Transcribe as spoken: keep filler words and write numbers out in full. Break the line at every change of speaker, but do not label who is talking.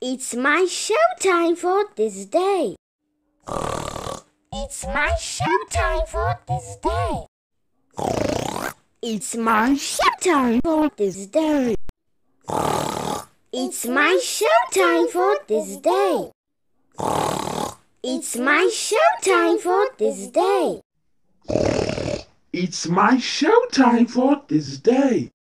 It's my showtime for this day. It's my showtime for this day. It's my showtime for this day. It's my showtime for this day. It's my showtime for this day.
It's my showtime for this day.